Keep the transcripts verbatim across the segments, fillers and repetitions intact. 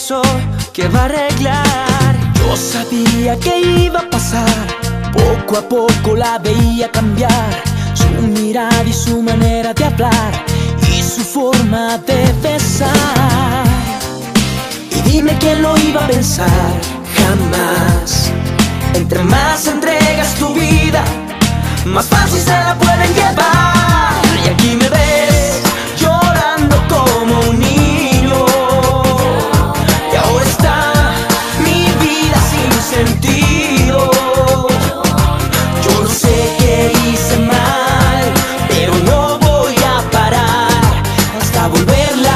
eso que va a arreglar. Yo sabía que iba a pasar, poco a poco la veía cambiar, su mirada y su manera de hablar y su forma de besar. Y dime quién lo iba a pensar, jamás. Entre más entregas tu vida, más fácil se la pueden llevar. Y aquí me ves llorando como un niño, y ahora está mi vida sin sentido. Yo no sé qué hice mal, pero no voy a parar hasta volverla,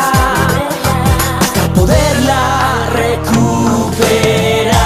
hasta poderla recuperar.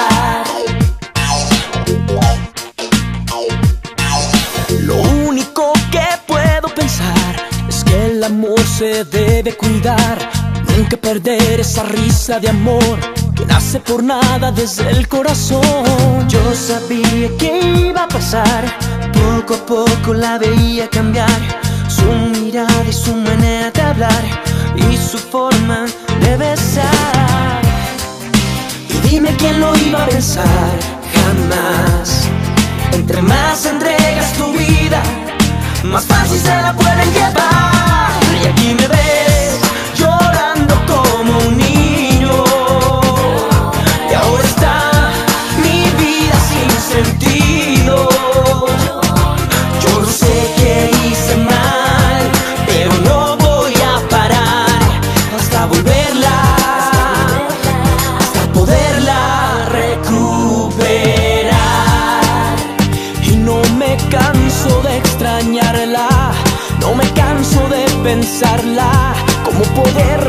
Lo único que puedo pensar es que el amor se debe cuidar, nunca perder esa risa de amor que nace por nada desde el corazón. Yo sabía que iba a pasar, poco a poco la veía cambiar, su mirada y su manera de hablar y su forma de besar. Y dime quién lo iba a pensar, jamás. Entre más entregas tu vida, más fácil se la pueden llevar. Y aquí me ves llorando como un niño, y ahora está mi vida sin sentido. Yo no sé qué hice mal, pero no voy a parar hasta volverla, hasta poderla recuperar. Y no me canso de extrañarla, no me canso de pensarla, cómo poder